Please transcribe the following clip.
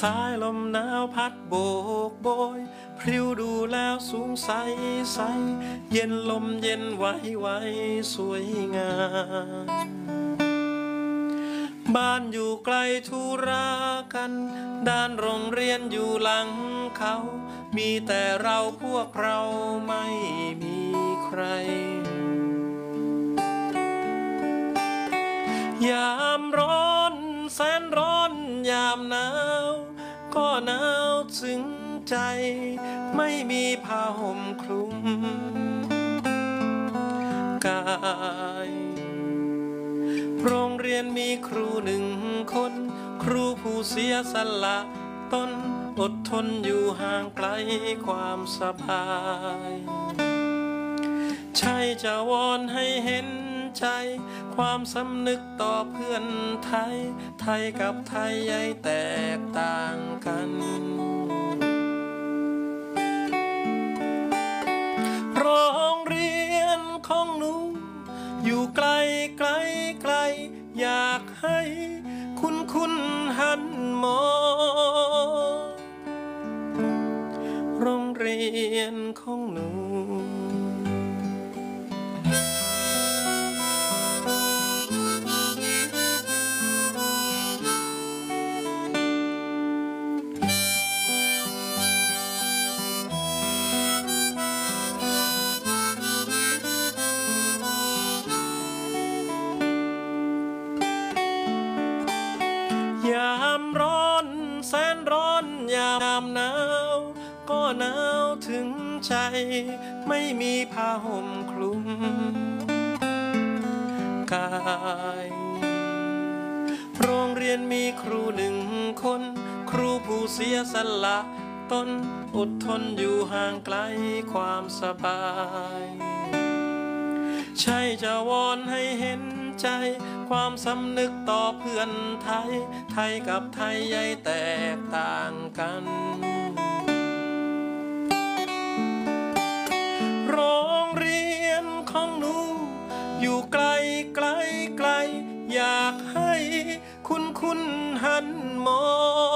ายลมหนาวพัดโบกโบยพริ้วดูแล้วสูงใสใสเย็นลมเย็นไหวไหวสวยงามบ้านอยู่ไกลธุระกันด้านโรงเรียนอยู่หลังเขามีแต่เราพวกเราไม่มีใครยามร้อนแสนร้อนยามหนาวก็หนาวถึงใจไม่มีผ้าห่มคลุมกายโรงเรียนมีครูหนึ่งคนครูผู้เสียสละตนอดทนอยู่ห่างไกลความสบายใช่จะวอนให้เห็นใจความสำนึกต่อเพื่อนไทยไทยกับไทยใหญ่แตกต่างกันโรงเรียนของหนูอยู่ไกลไกลไกลอยากให้คุณหันมองโรงเรียนของหนูยามร้อนแสนร้อนยามหนาวก็หนาวถึงใจไม่มีผ้าห่มคลุมกายโรงเรียนมีครูหนึ่งคนครูผู้เสียสละตนอดทนอยู่ห่างไกลความสบายใช่จะวอนให้เห็นใจความสำนึกต่อเพื่อนไทยไทยกับไทยใหญ่แตกต่างกันโรงเรียนของหนูอยู่ไกลไกลไกลอยากให้คุณหันมอง